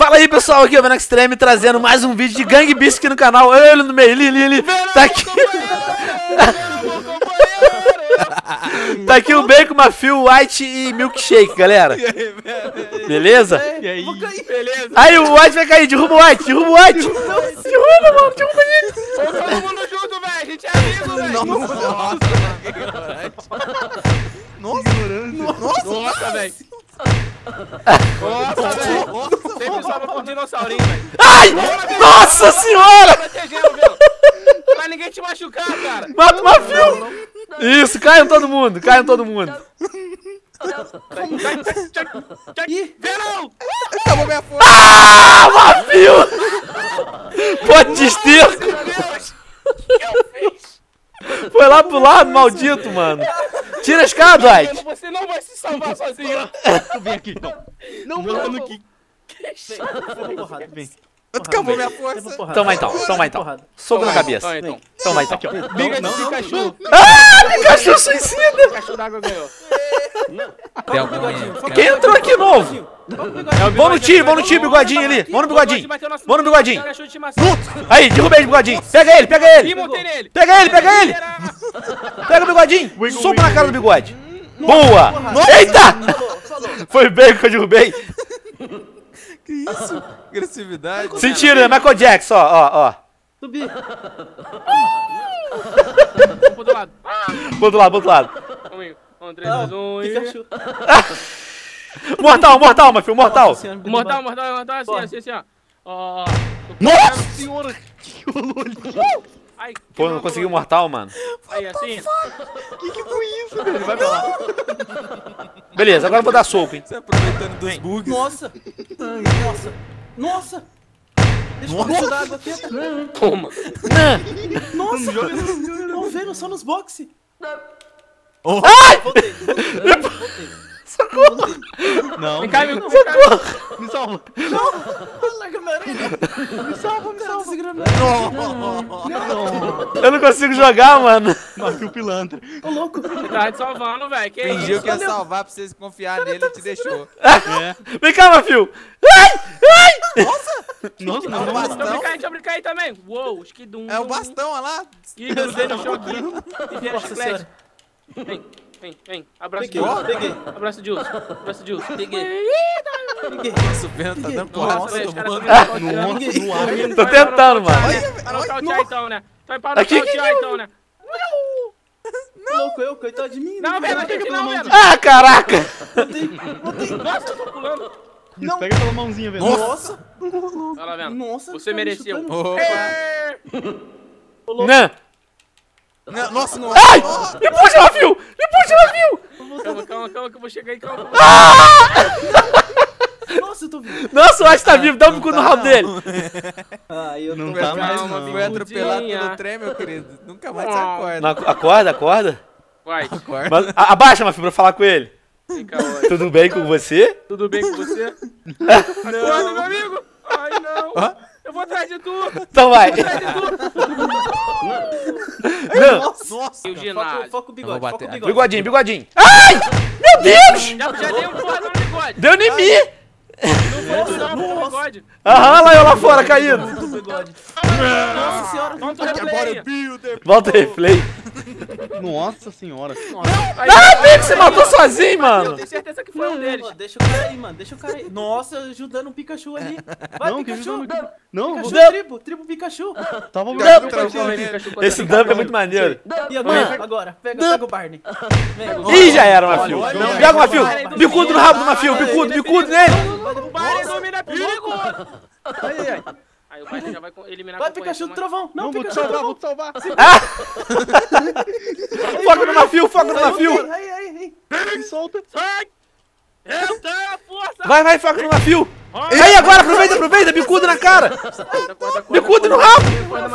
Fala aí, pessoal, aqui é o Venom Extreme trazendo mais um vídeo de Gang Beasts aqui no canal. Ele no meio, ali, tá aqui. Tá aqui o Bacon, Mafio, White e Milkshake, galera. Beleza? E aí? Beleza. Aí o White vai cair, derruba o White, derruba o White. Derruba, mano, derruba ele. Todo mundo junto, velho. A gente é amigo, velho. Nossa, velho. Nossa, velho. Sempre sobra com um dinossaurinho, velho. Ai, nossa senhora. Protegendo, velho. Pra ninguém te machucar, cara. Mata o Mafio. Isso, caiam todo mundo, caiam todo mundo. Verão! Acabou minha força. Ah, Mafio. Pode desterro. Foi lá pro lado, maldito, mano. Tira a escada, White. Você não vai se salvar sozinho. Tu vem aqui, então. Não, mano, que... Vem. Acabou minha força. Toma então. Soco na cabeça. Então. Toma então. Briga de Pikachu. Ah, Pikachu suicida. Pikachu d'água ganhou. Tem algum... Quem entrou aqui novo? Vamos no time, bigodinho ali. Vamos no bigodinho. Vamos no bigodinho. Aí, derrubei o bigodinho. Pega ele. Ih, montei nele. Pega ele. Pega o bigodinho. Soco na cara do bigode. Boa. Eita. Foi bem que eu derrubei. Que isso? Agressividade. Sentiram, né? Michael Jackson, ó. Subi. Vamos pro outro lado. Pro outro lado. Vamos, 3, 2, 1 e... Pikachu. Mortal, meu filho, mortal. Mortal, assim, ó. Ó. Nossa senhora. Ai, Pô, não conseguiu mortal, mano. aí, assim. Que foi isso, velho? Vai pra lá. Beleza, agora eu vou dar soco, hein. Você aproveitando dos bugs. Nossa. Deixa eu fazer d'água aqui. Toma. Nossa. Não vendo, só nos boxe. Ai! Voltei. Não. Vem cá, amigo. Me salva. Larga minha orelha. Me salva. Segurando. Eu não consigo jogar, mano. Mafio pilantra. Ô, louco. Você tá te salvando, velho. Que Fingiu isso? que ia salvar pra vocês confiar nele e te deixou. Vem cá, Mafio. Ai! Nossa, Deixa eu bastão. brincar, aí também. Uou, esquidum. É o bastão, olha lá. Ih, grudei no chão aqui. E vem a Nossa chiclete. Vem. Abraço de Peguei. urso. Abraço de urso. Peguei. Nossa, o Veno tá dando porrada. Nossa, velho, os caras Ninguém. no ar. Tô tentando, mano. Pra nocautear então, né? Vai para Aqui. nocautear então, né? Louco, eu, coitado de mim. Não, velho, não, velho. Ah, caraca. Nossa, eu tô pulando. Não. Pega pela mãozinha, velho. Nossa. Olha lá, vendo? Nossa. Você tá me mereceu. chutando. Opa. Não. Nossa, não. Ai! Me puxa, Mafio! Calma, que eu vou chegar aí, calma. Nossa, eu tô vivo. Nossa, o White tá vivo, dá um bico no rabo dele. Ai, eu Não tô... tá mais, Calma, não. Foi atropelado Bigudinha. pelo trem, meu querido. Nunca mais se acorda. Acorda. Vai, Mas, abaixa, Mafio, pra falar com ele. vem cá, vai. Tudo bem com você? Tudo bem com você? Acorda, meu amigo. Ai, não. Eu vou atrás de tu. Então vai. Não. Nossa. E o ginásio. Foca o bigode, Eu vou foca o bater. bigode. Bigodinho. Ai! Meu Deus! Já dei um porradão no bigode. Deu em mim! Não vou dar um bigode. Aham, lá eu lá fora, caído. Do bigode. Nossa senhora. Volta o replay. Volta o replay. Nossa senhora. Ah, vem que você matou sozinho, Eu mano. tenho certeza que foi um deles. Pô, deixa o cara aí, mano. Deixa o cara aí. Nossa, ajudando um Pikachu ali. Vai, Não, que Pikachu. ajudando. Não, Pikachu, vou- tribo Pikachu. tava Esse dump é muito maneiro. E agora? Pega o Barney. Vem. Ih, já era, Mafio. Olha, Pega o Mafio. Bicudo no rabo do Mafio. Bicudo nele. O Barney domina perigo. Aí o Barney já vai eliminar Vai, a concorrência, Pikachu do trovão. Não, vou te Pikachu do salvar, trovão. vou te salvar. Foca no Mafio, foca no Mafio. Aí. Me solta. Sai! Eu tenho a força! Vai, foca no Mafio. Aí agora, aproveita. Bicudo na cara. Bicudo no rabo.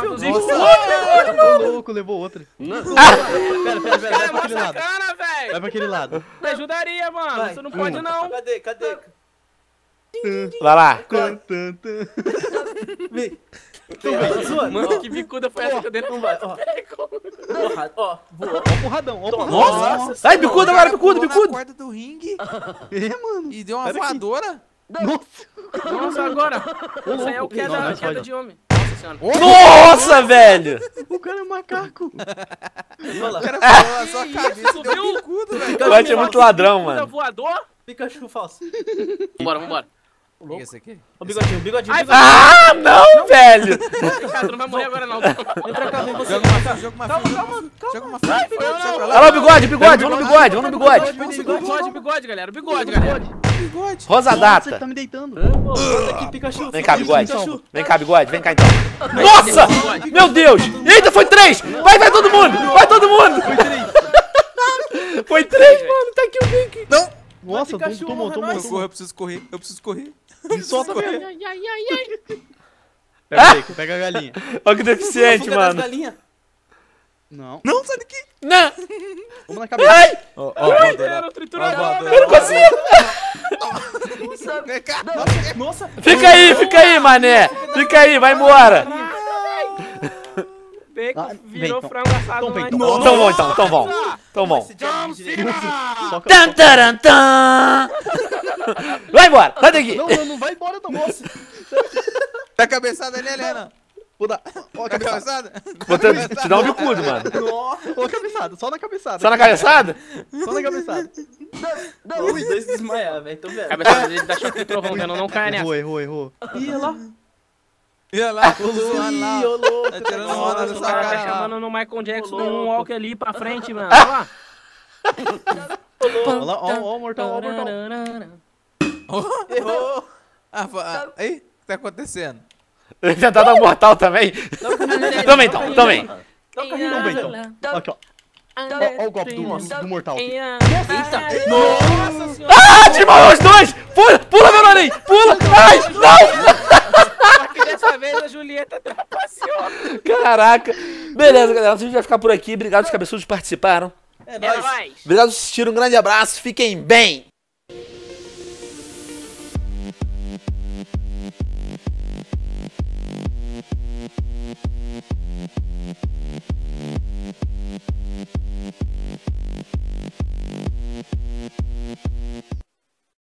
Ô, louco, levou outra. Pera, vai Cara, é pra mó aquele lado. sacana, Vai velho! pra aquele lado. Me ajudaria, mano. Vai. Você não pode, não. Cadê? Vai lá. Tan, tan, tan. Vem. Vem, zoando. Mano, que bicuda foi essa que eu dei Não no vai, ó. Porrada, ó. Voou. Ó, porradão, ó, porradão. Nossa. Ai, bicudo agora, bicudo. Na corda do ringue É, mano. e deu uma Sai daqui. voadora. Nossa, agora. Isso aí é o que é Não, da não queda pode. de homem. Nossa senhora. Nossa, velho! O cara é um macaco. O cara falou a sua cabeça, Isso, deu viu? bicudo, velho. O Guadim é muito ladrão, Puta mano. voador. Pikachu falso. Vambora. O que é esse aqui? Ô, bigodinho, bigodinho, Ai, bigodinho. Ah, não, velho! Cara, tu não vai morrer agora não. Entra cá, vem você. Joga uma fio, joga uma fio. Joga uma fio. Sai pra lá. Olha lá o bigode, bigode, vamos no bigode, vamos no bigode. Bigode, galera. Bigode, galera. Bigode. Rosa Nossa, data. ele tá me deitando. Volta aqui, Pikachu. Vem cá, bigode. Pikachu. Vem cá, bigode, vem cá então. Nossa! Meu Deus! Eita, foi 3! Vai todo mundo! Vai todo mundo! Foi 3, mano, tá aqui o Vink. Não. Nossa, Pikachu, tomou. Eu preciso correr. Me solta, velho. Ai. Pega aí, pega a galinha. Olha que deficiente, Fuga das mano. galinhas. Não. Não, sai daqui. Não! Vamos na cabeça. Ai! Ó, Era o triturador. Eu não consigo! Vem cá. Nossa. Fica aí, mané! Fica aí, vai embora! Bacon Vem, virou então. frango assado. Então vem, mas- então. Então bom, então, tão bom. Tão bom. Esse diabo de direito. Soca. Tan, taran, tan. Vai embora, sai daqui! Não vai embora não. Nossa. Tá cabeçada ali, Helena. Vou dar. Ó a Tá cabeçada. cabeçada? Vou te dar um bicudo, mano. Ó a cabeçada. Só na cabeçada. Só na cabeçada? Só na cabeçada. Os dois desmaiar, velho. Tô vendo. Cabeça dele dá choque de trovão, vendo? Não cai nessa. Errou. Ih, olha lá. E olha lá, zoando lá. Ih, ô louco. Tá tirando onda Nossa, da o sua cara tá cara lá. chamando no Michael Jackson Ô, um louco. walk ali pra frente, mano. Olha lá. Olha lá, ó o mortal. Errou. Aí, o que tá acontecendo? Tentar dar um mortal também. Também então, também. Dá o carrinho, Vamos ver, velho. então. Aqui, ó. Ó o golpe do mortal aqui. Nossa senhora. Ah, desmaiou os dois! Pula, meu nariz! Pula! Ai, não! Só que dessa vez a Julieta trapaceou. Caraca. Beleza, galera. Nosso vídeo vai ficar por aqui. Obrigado, os cabeçudos que participaram. É É nóis. nóis. Obrigado por assistir. Um grande abraço. Fiquem bem.